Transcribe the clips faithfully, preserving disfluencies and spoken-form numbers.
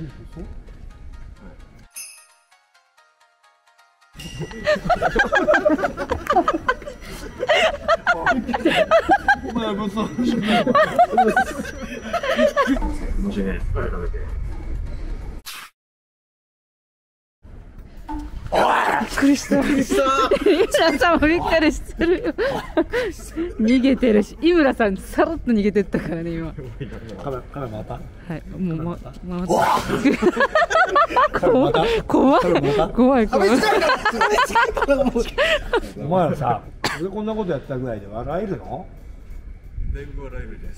お前もそう。もしね、 びっくりした。井村さんもびっくりしてるよ。逃げてるし、井村さんさらっと逃げてったからね今。 カメラカメラ回った？ はい、もうま回った。怖い怖い怖い怖い。 お前らさ、俺こんなことやったぐらいで笑えるの？ だいぶ笑えるじゃ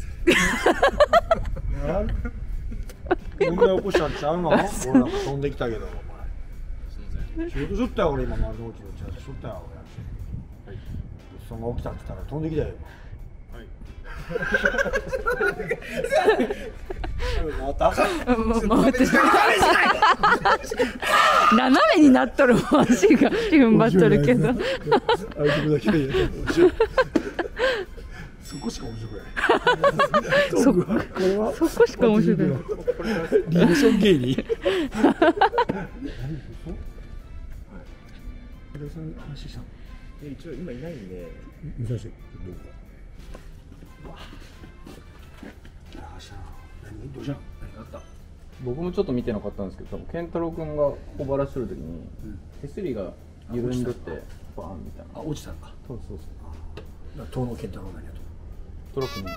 ないですか。 問題起こしたんちゃうの？俺なんか飛んできたけど。仕事しとったよ俺今丸の内の打ち合わせしとったよ俺。はい。その起きたって言ったら飛んできたよ今。はい。また？ 回ってる。斜めになっとるもん足が踏ん張っとるけど。 あいつだけで。そこしか面白くない。 そこそこしか面白くない。 リアクション芸人。話したの？ 一応今いないんで。 見させてどうか。何どうした？何があった？ 僕もちょっと見てなかったんですけど、多分健太郎君が小腹してる時に手すりが緩んでてバーンみたいな。 あ、落ちたのか。 そうそうそう。 遠野健太郎何やと？ トラックにいます。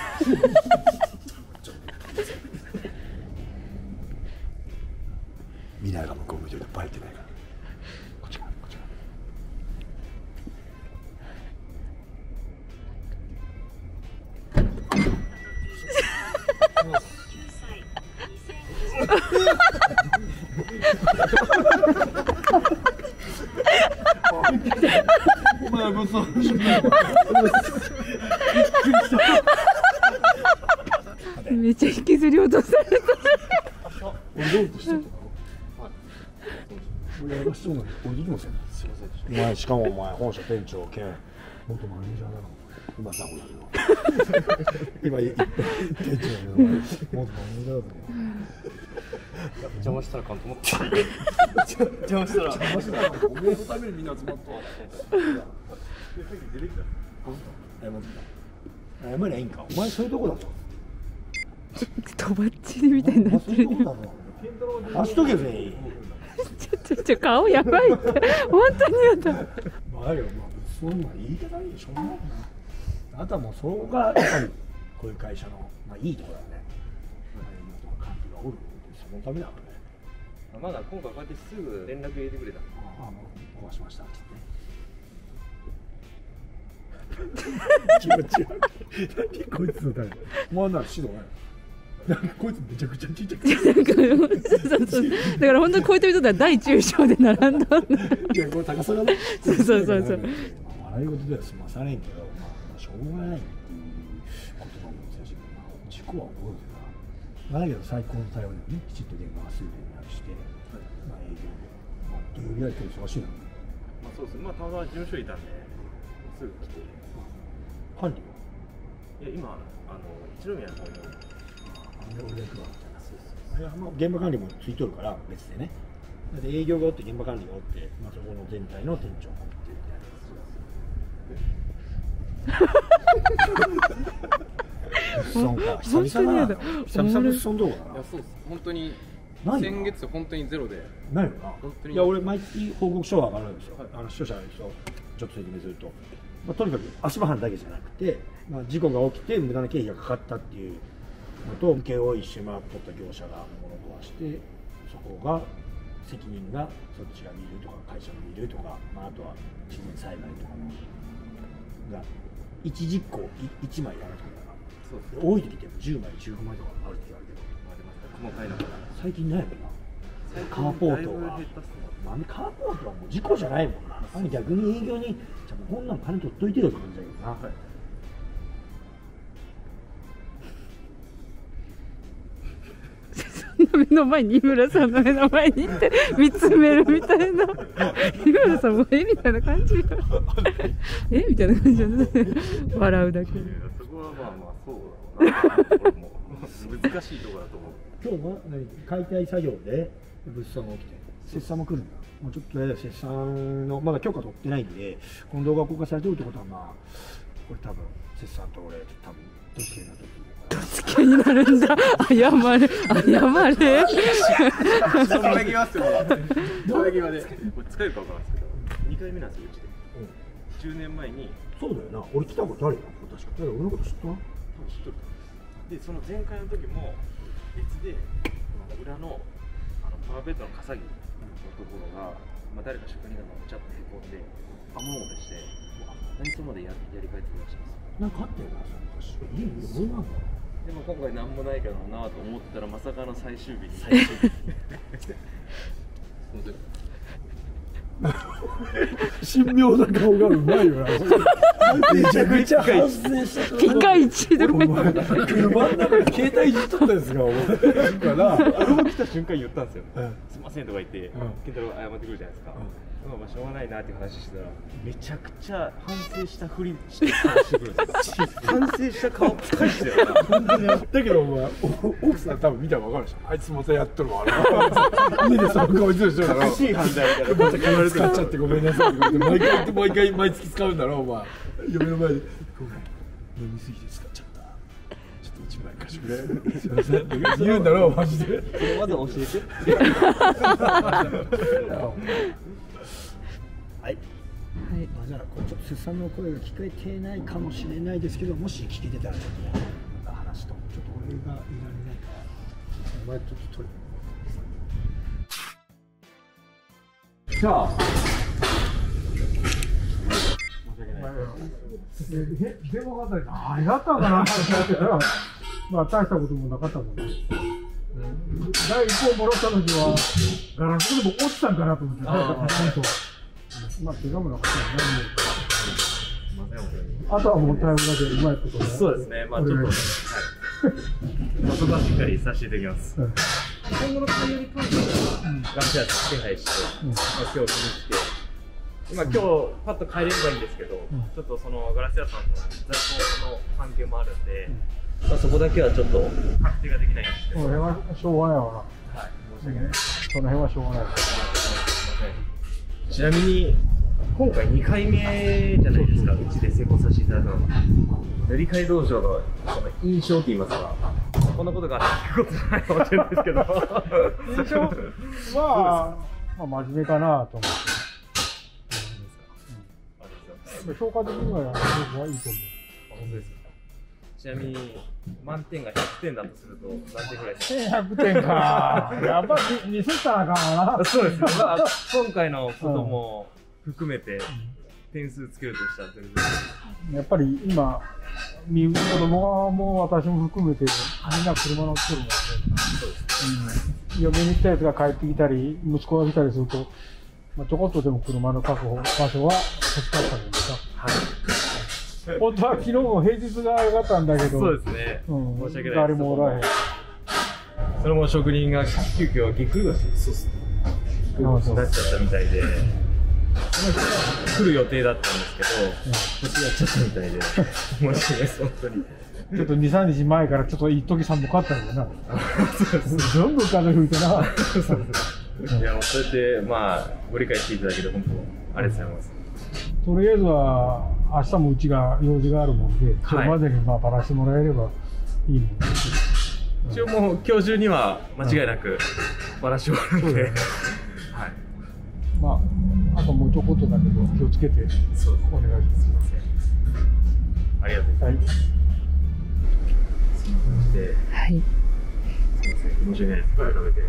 見ながら向こう向いてるとバレてないから。こっちかこっちか。お前もそう。 めっちゃ引きずり落とされた。 俺どうとしてたの？俺やらしそうなんで、俺できません。すいません。お前しかもお前本社店長兼元マネージャーなの。今さこだけど。今店長だけど元マネージャーだぞ。 邪魔したらかんと思って。邪魔したら。 邪魔したら。お前のためにみんな集まった。謝ってた。謝りゃいいんか。お前そういうとこだぞ。 とばっちりみたいになってる。 足とけ全員。 ちょちょちょ顔やばいって。本当にやだ。 まあよ、まあそんな言い方いいでしょうがないな。あとはもうそこがやっぱりこういう会社のまあいいところだね。管理がおるそのためだからね。 まだ今回こうやってすぐ連絡入れてくれた。 ああ、もう壊しましたって気持ち悪い。何こいつの誰？もうな指導ない。なんかこいつめちゃくちゃちっちゃくて。 そうそう。だから本当にこういった人は大中小で並んだんだ。 いやこれ高さがね。 そうそうそうそう。 笑い事では済まされんけど、まあしょうがないっていうことなんですし、まあ事故は起こるから。だけど最高の対応でね、きちっと現場がすぐになくして、まあ営業で、まあ土曜日は今日忙しいな。 まあそうです。まあたまたま事務所にいたんで、すぐ来て。 管理いや今あの一宮の方に。 現場管理もついとるから別でね。で営業がおって現場管理がおって、まあ、そこの全体の店長がおってみたいな。物損か久々だな。久々物損どうかな。 いやそうです。本当に先月本当にゼロで。 ないよな。いや俺毎月報告書が上がるんですよ。はい、あの視聴者の人ちょっと説明すると、まあ、とにかく足場班だけじゃなくて、まあ、事故が起きて無駄な経費がかかったっていうのと請け負い一周回っとった業者が物壊してそこが責任がそっちが見るとか会社が見るとか、まあ、あとは自然災害とかのが一実行いちまいやらなくて多い時ってじゅうまいじゅうごまいとかあるって言われるけど細かいのかな最近ないもんな。カーポートがなんでカーポートはもう事故じゃないもんな。あれ逆に営業にじゃあこんなん金取っといてよって感じだけどな、はい。 目の前に井村さんの目の前に行って見つめるみたいな。井村さんもえみたいな感じよ。えみたいな感じで笑うだけ。 そこはまあまあそうだな。俺も別に難しいところだと思う。 今日は何解体作業で物産が起きて切断も来るんだ。もうちょっとね切断のまだ許可取ってないんで、この動画が公開されてるってことはまあこれ多分切断と俺多分どっちになると思う。 好きになるんだ。謝れ、謝れ。 つなぎますよ。つなぎまで。これ使えるかわからないですけど、にかいめなんですようちで。じゅうねんまえに。 そうだよな。俺来たことあるよ。確か。だから俺のこと知った？ 多分知っとる。でその前回の時も別で裏のあのパワーベッドの笠木のところが、まあ誰か職人がちゃっとへこんで雨漏れして、何そまでややり替えてくださいます。 なんかあったよな。いいよ。どうなんだろう。 でも今回何もないけどなと思ったらまさかの最終日に最終日神妙な顔がうまいよな。めちゃくちゃ反省した。 ピカイチで。 お前車の中で携帯いじっとったやつがお前かな。 俺も来た瞬間言ったんですよ、 うん、 すいませんとか言って健太郎謝ってくるじゃないですか、うん、まあしょうがないなっていう話してたらめちゃくちゃ反省したふりして話してくるんですよ。反省した顔返してよな。 だけどお前奥さん多分見たら分かるでしょ。あいつまたやっとるわ。家でその顔してる人だろ。 正しい判断みたいな。 また言われ使っちゃってごめんなさいって毎回毎回毎月使うんだろお前。嫁の前でごめん飲みすぎて使っちゃった。ちょっと一枚貸してくれ。すいません。言うんだろマジで。 まず教えて。 はい。はい、まあじゃあこれちょっと切断の声が聞こえていないかもしれないですけど、もし聞けてたらちょっとね話とちょっと俺がいられないからお前ちょっと取りじゃあ電話があったり何やったんかなって思ってたらまあ大したこともなかったもんね。第一報もらった時はガラスでも落ちたんかなと思ってた。まあ怪我もなかったよね。あとはもうタイムだけうまいことね。 そうですね。まあちょっとはい。まあそこはしっかりさせていただきます。今後の対応に関してはガス屋手配して、今日見に来て、今今日パッと帰れればいいんですけど、ちょっとそのガラス屋さんの在庫の関係もあるんで、まあそこだけはちょっと確定ができないんですけど。 その辺はしょうがないわな。 はい。申し訳ない。 その辺はしょうがない。 ちなみに今回にかいめじゃないですか、うちで成功させていただくのは。塗り替え道場のその印象って言いますか、こんなことがあることないかもしれないですけど。 印象は、まあ、真面目かなと思って。評価的には、僕はいいと思う。 本当ですか。ちなみに満点がひゃくてんだとすると何点ぐらいですか。 ひゃくてんか。やっぱり見せたらあかんな。 そうですね。まあ今回のことも含めて点数つけるとしたら全然。 やっぱり今見る子供はもう私も含めてみんな車乗ってるもんね。 そうですね。 うん、嫁に行ったやつが帰ってきたり息子が来たりすると、まあ、ちょこっとでも車の確保場所は欲しかったんだけどさ。はい。本当は昨日も平日が良かったんだけど、 そうですね。うん、申し訳ない。 誰もおらへん。 それも職人が急遽ぎっくり腰にそうですね。なっちゃったみたいで、来る予定だったんですけど、腰やっちゃったみたいで、申し訳ないです本当に。 ちょっとに、さんにちまえからちょっと一時寒かったんだよな。そうです。どんどん風吹いてな。 いやもうそうやってまあご理解していただけて本当ありがとうございます。 とりあえずは明日もうちが用事があるもんで、それまでにまあバラしてもらえればいいもんです。 一応もう今日中には間違いなくバラし終わるので、はい。 まああともうちょこっとだけど気をつけてお願いします。すみません。 ありがとうございます。で、 はい。 すみません。申し訳ないです。改めて。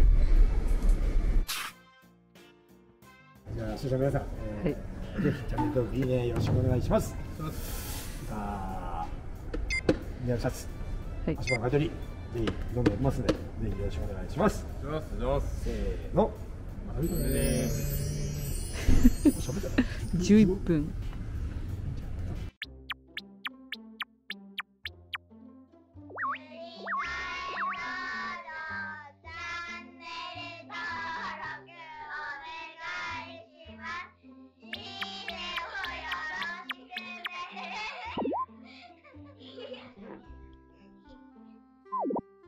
じゃあ、それでは皆さん、えー、ぜひチャンネル登録、いいね、よろしくお願いします。あー、宮シャツ、足場の買い取り、ぜひどんどんやりますので、ぜひよろしくお願いします。 お願いします。 せーの、まるでーす。 じゅういっぷん。